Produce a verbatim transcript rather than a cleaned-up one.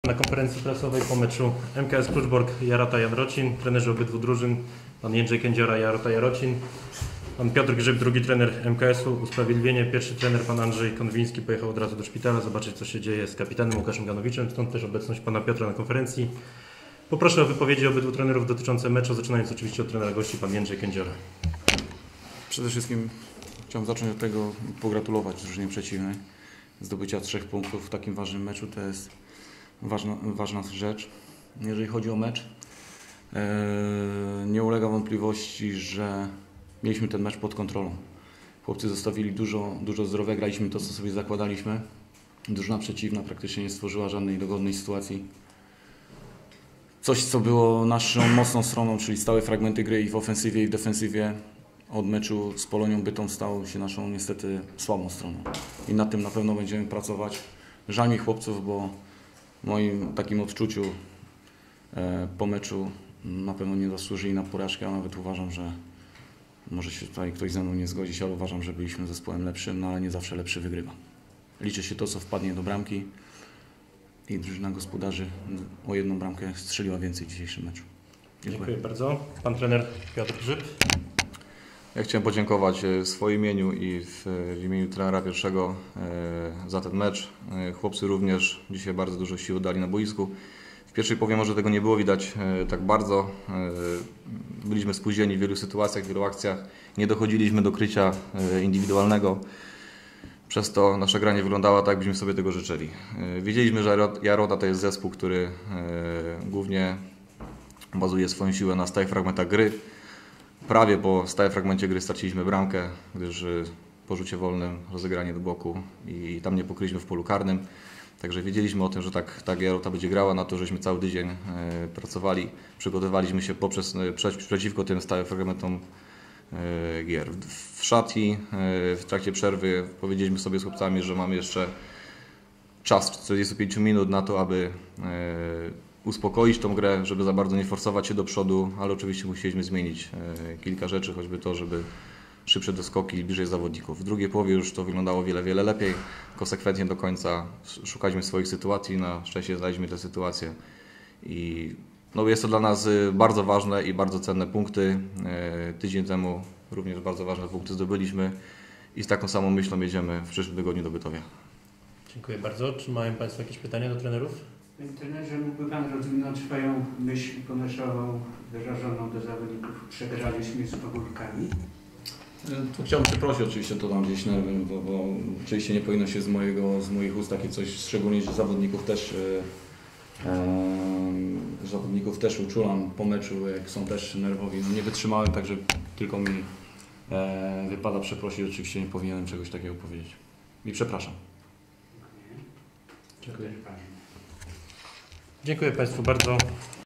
Na konferencji prasowej po meczu M K S Kluczbork Jarota Jarocin, trenerzy obydwu drużyn, pan Jędrzej Kędziora, Jarota Jarocin, pan Piotr Grzyb, drugi trener M K S u. Usprawiedliwienie, pierwszy trener pan Andrzej Konwiński pojechał od razu do szpitala zobaczyć, co się dzieje z kapitanem Łukaszem Ganowiczem, stąd też obecność pana Piotra na konferencji. Poproszę o wypowiedzi obydwu trenerów dotyczące meczu, zaczynając oczywiście od trenera gości, pan Jędrzej Kędziora. Przede wszystkim chciałem zacząć od tego, pogratulować drużynie przeciwnej. Zdobycia trzech punktów w takim ważnym meczu to jest ważna, ważna rzecz. Jeżeli chodzi o mecz, nie ulega wątpliwości, że mieliśmy ten mecz pod kontrolą. Chłopcy zostawili dużo, dużo zdrowia, graliśmy to, co sobie zakładaliśmy. Drużyna przeciwna praktycznie nie stworzyła żadnej dogodnej sytuacji. Coś, co było naszą mocną stroną, czyli stałe fragmenty gry i w ofensywie, i w defensywie, od meczu z Polonią Bytom stało się naszą niestety słabą stroną. I nad tym na pewno będziemy pracować. Żal mi chłopców, bo w moim takim odczuciu e, po meczu na pewno nie zasłużyli na porażkę, a nawet uważam, że może się tutaj ktoś ze mną nie zgodzić, ale uważam, że byliśmy zespołem lepszym, no ale nie zawsze lepszy wygrywa. Liczy się to, co wpadnie do bramki i drużyna gospodarzy o jedną bramkę strzeliła więcej w dzisiejszym meczu. Dziękuję, Dziękuję bardzo. Pan trener Piotr Grzyb. Ja chciałem podziękować w swoim imieniu i w, w imieniu trenera pierwszego za ten mecz. Chłopcy również dzisiaj bardzo dużo sił dali na boisku. W pierwszej połowie może tego nie było widać tak bardzo. Byliśmy spóźnieni w wielu sytuacjach, w wielu akcjach. Nie dochodziliśmy do krycia indywidualnego. Przez to nasze granie wyglądało tak, jakbyśmy sobie tego życzyli. Wiedzieliśmy, że Jarota to jest zespół, który głównie bazuje swoją siłę na stałych fragmentach gry. Prawie po stałym fragmencie gry straciliśmy bramkę, gdyż po rzucie wolnym rozegranie do boku i tam nie pokryliśmy w polu karnym. Także wiedzieliśmy o tym, że tak, tak Jarota będzie grała, na to, żeśmy cały tydzień e, pracowali, przygotowaliśmy się poprzez, prze, przeciwko tym stałym fragmentom e, gier. W, w szatni, e, w trakcie przerwy powiedzieliśmy sobie z chłopcami, że mamy jeszcze czas czterdzieści pięć minut na to, aby e, uspokoić tą grę, żeby za bardzo nie forsować się do przodu, ale oczywiście musieliśmy zmienić e, kilka rzeczy, choćby to, żeby szybsze doskoki bliżej zawodników. W drugiej połowie już to wyglądało wiele, wiele lepiej. Konsekwentnie do końca szukaliśmy swoich sytuacji, na szczęście znaleźliśmy te sytuacje. I no, jest to dla nas bardzo ważne i bardzo cenne punkty. E, tydzień temu również bardzo ważne punkty zdobyliśmy i z taką samą myślą jedziemy w przyszłym tygodniu do Bytomia. Dziękuję bardzo. Czy mają Państwo jakieś pytania do trenerów? Panie trenerze, mógłby Pan rozwinąć swoją myśl pomysłową wyrażoną do zawodników? Przegraliśmy z pogórkami. Tu chciałbym przeprosić oczywiście, to tam gdzieś nerwy, bo, bo oczywiście nie powinno się z, mojego, z moich ust takie coś, szczególnie, że zawodników też e, e, zawodników też uczulam po meczu, jak są też nerwowi. No nie wytrzymałem, także tylko mi e, wypada przeprosić, oczywiście nie powinienem czegoś takiego powiedzieć. I przepraszam. Dziękuję. Dziękuję Państwu bardzo.